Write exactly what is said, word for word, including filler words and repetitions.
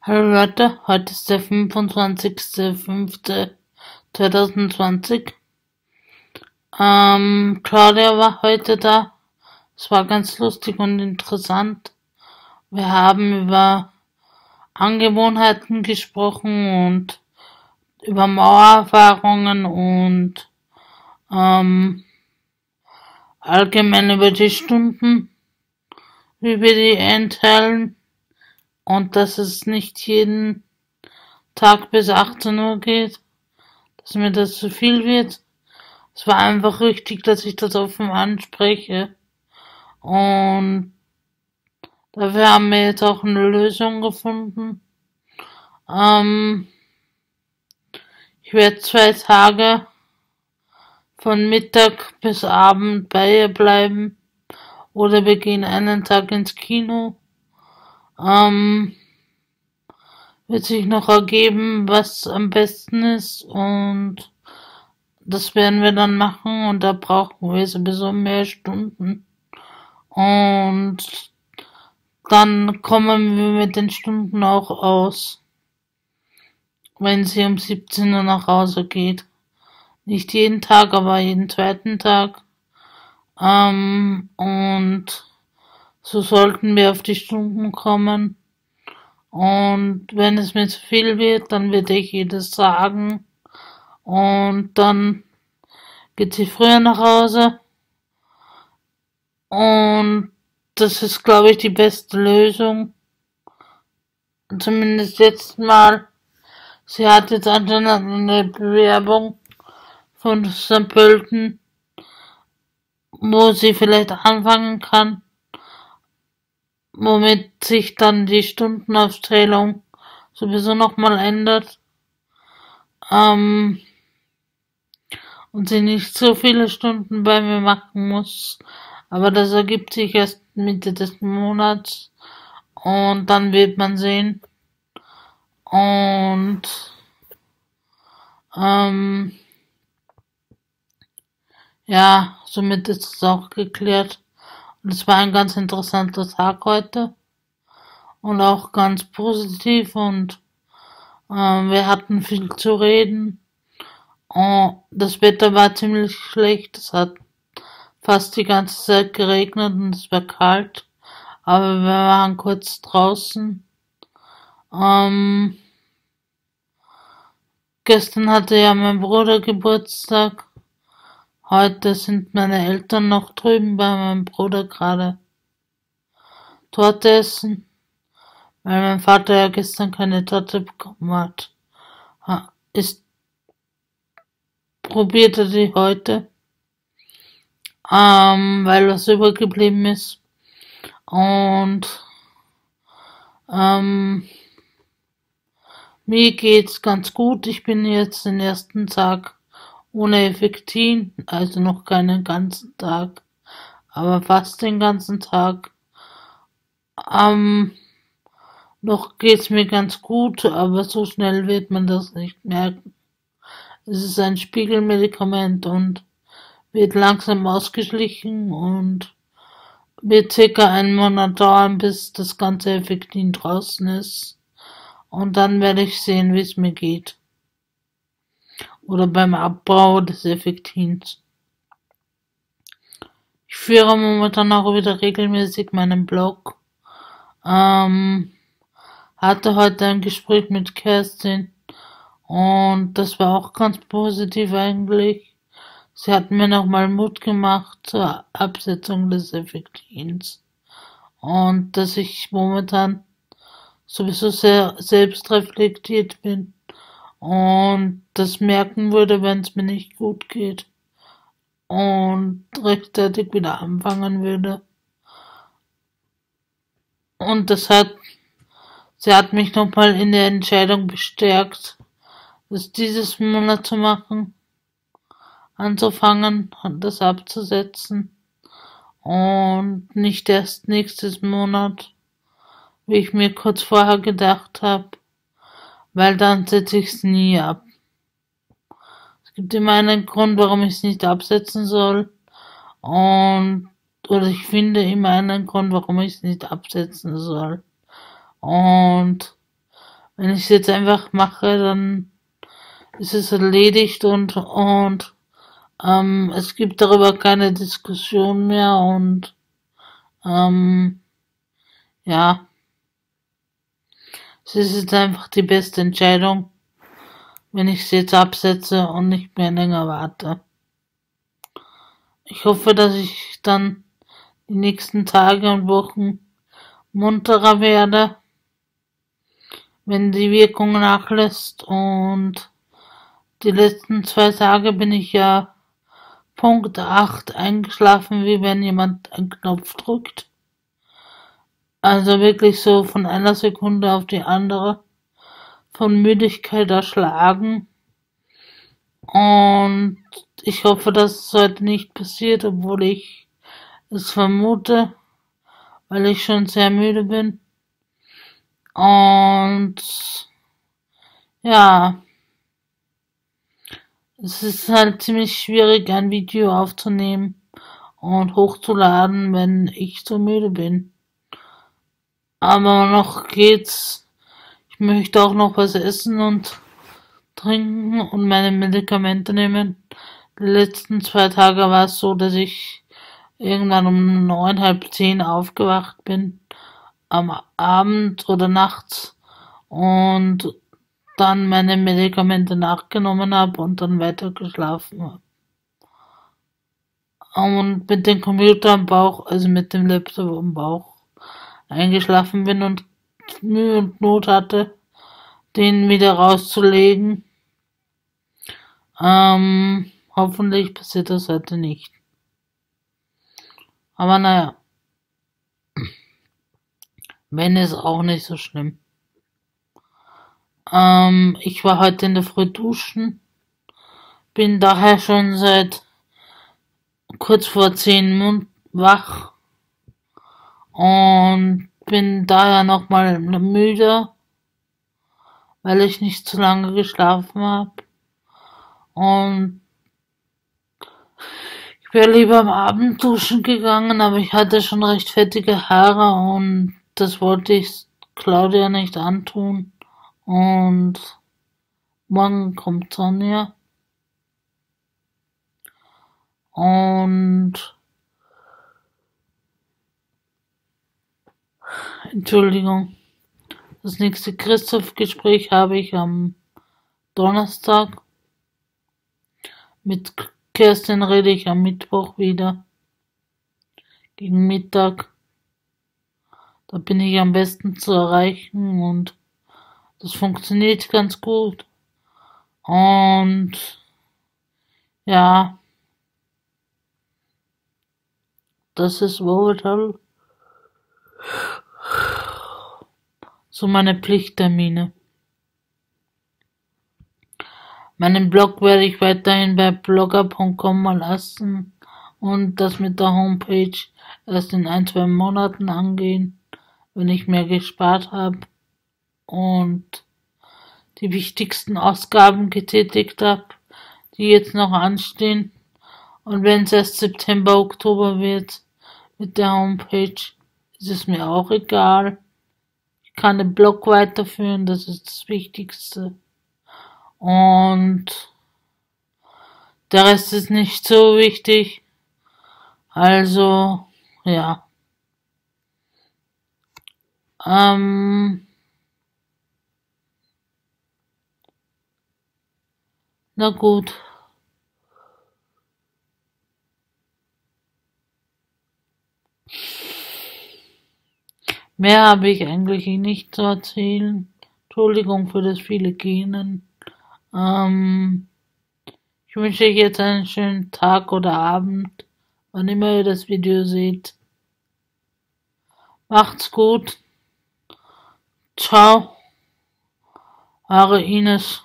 Hallo Leute, heute ist der fünfundzwanzigster fünfter zweitausendzwanzig. Ähm, Claudia war heute da. Es war ganz lustig und interessant. Wir haben über Angewohnheiten gesprochen und über Mauererfahrungen und ähm, allgemein über die Stunden, wie wir die einteilen und dass es nicht jeden Tag bis achtzehn Uhr geht, dass mir das zu viel wird. Es war einfach richtig, dass ich das offen anspreche. Und dafür haben wir jetzt auch eine Lösung gefunden. Ähm, ich werde zwei Tage von Mittag bis Abend bei ihr bleiben. Oder wir gehen einen Tag ins Kino. Ähm, wird sich noch ergeben, was am besten ist. Und das werden wir dann machen. Und da brauchen wir sowieso mehr Stunden. Und dann kommen wir mit den Stunden auch aus, wenn sie um siebzehn Uhr nach Hause geht. Nicht jeden Tag, aber jeden zweiten Tag. Ähm, und so sollten wir auf die Stunden kommen. Und wenn es mir zu viel wird, dann werde ich ihr das sagen. Und dann geht sie früher nach Hause. Und das ist, glaube ich, die beste Lösung. Zumindest jetzt mal. Sie hat jetzt anscheinend eine Bewerbung von Sankt Pölten, wo sie vielleicht anfangen kann, womit sich dann die Stundenaufteilung sowieso nochmal ändert. Ähm, und sie nicht so viele Stunden bei mir machen muss. Aber das ergibt sich erst Mitte des Monats. Und dann wird man sehen. Und ähm, ja, somit ist es auch geklärt. Und es war ein ganz interessanter Tag heute. Und auch ganz positiv. Und ähm, wir hatten viel zu reden. Und das Wetter war ziemlich schlecht. Es hat fast die ganze Zeit geregnet und es war kalt. Aber wir waren kurz draußen. Ähm, gestern hatte ja mein Bruder Geburtstag. Heute sind meine Eltern noch drüben bei meinem Bruder gerade Torte essen, weil mein Vater ja gestern keine Torte bekommen hat. Ha, ist, probierte die heute, ähm, weil was übergeblieben ist. Und ähm, mir geht's ganz gut. Ich bin jetzt den ersten Tag ohne Effektin, also noch keinen ganzen Tag, aber fast den ganzen Tag. Ähm, noch geht's mir ganz gut, aber so schnell wird man das nicht merken. Es ist ein Spiegelmedikament und wird langsam ausgeschlichen und wird circa einen Monat dauern, bis das ganze Effektin draußen ist. Und dann werde ich sehen, wie es mir geht. Oder beim Abbau des Effektins. Ich führe momentan auch wieder regelmäßig meinen Blog. Ähm, hatte heute ein Gespräch mit Kerstin und das war auch ganz positiv eigentlich. Sie hat mir nochmal Mut gemacht zur Absetzung des Effektins und dass ich momentan sowieso sehr selbstreflektiert bin und das merken würde, wenn es mir nicht gut geht und rechtzeitig wieder anfangen würde. Und das hat, sie hat mich nochmal in der Entscheidung bestärkt, das dieses Monat zu machen, anzufangen und das abzusetzen und nicht erst nächstes Monat, wie ich mir kurz vorher gedacht habe, weil dann setze ich es nie ab. Es gibt immer einen Grund, warum ich es nicht absetzen soll und oder ich finde immer einen Grund, warum ich es nicht absetzen soll. Und Wenn ich es jetzt einfach mache, dann ist es erledigt und, und ähm, es gibt darüber keine Diskussion mehr und ähm, ja, es ist jetzt einfach die beste Entscheidung, wenn ich es jetzt absetze und nicht mehr länger warte. Ich hoffe, dass ich dann die nächsten Tage und Wochen munterer werde, wenn die Wirkung nachlässt. Und die letzten zwei Tage bin ich ja Punkt acht eingeschlafen, wie wenn jemand einen Knopf drückt. Also wirklich so von einer Sekunde auf die andere von Müdigkeit erschlagen. Und ich hoffe, dass es heute nicht passiert, obwohl ich es vermute, weil ich schon sehr müde bin. Und ja, es ist halt ziemlich schwierig, ein Video aufzunehmen und hochzuladen, wenn ich so müde bin. Aber noch geht's. Ich möchte auch noch was essen und trinken und meine Medikamente nehmen. Die letzten zwei Tage war es so, dass ich irgendwann um neun, halb zehn aufgewacht bin, am Abend oder nachts und dann meine Medikamente nachgenommen habe und dann weiter geschlafen habe. Und mit dem Computer am Bauch, also mit dem Laptop am Bauch, eingeschlafen bin und Mühe und Not hatte, den wieder rauszulegen. Ähm, hoffentlich passiert das heute nicht. Aber naja, wenn ist auch nicht so schlimm. Ähm, ich war heute in der Früh duschen, bin daher schon seit kurz vor zehn wach und bin daher nochmal müde, weil ich nicht zu lange geschlafen habe. Und ich wäre lieber am Abend duschen gegangen, aber ich hatte schon recht fettige Haare und das wollte ich Claudia nicht antun. Und morgen kommt Sonja. Und Entschuldigung. Das nächste Christoph-Gespräch habe ich am Donnerstag. Mit Kerstin rede ich am Mittwoch wieder. Gegen Mittag. Da bin ich am besten zu erreichen und das funktioniert ganz gut. Und ja, das ist momentan so meine Pflichttermine. Meinen Blog werde ich weiterhin bei blogger punkt com mal lassen und das mit der Homepage erst in ein, zwei Monaten angehen, wenn ich mehr gespart habe und die wichtigsten Ausgaben getätigt habe, die jetzt noch anstehen. Und wenn es erst September, Oktober wird mit der Homepage, ist es mir auch egal. Ich kann den Blog weiterführen, das ist das Wichtigste. Und der Rest ist nicht so wichtig. Also, ja. Ähm, na gut. Mehr habe ich eigentlich nicht zu erzählen. Entschuldigung für das viele Gähnen. Ähm, ich wünsche euch jetzt einen schönen Tag oder Abend, wann immer ihr das Video seht. Macht's gut. Ciao. Eure Ines.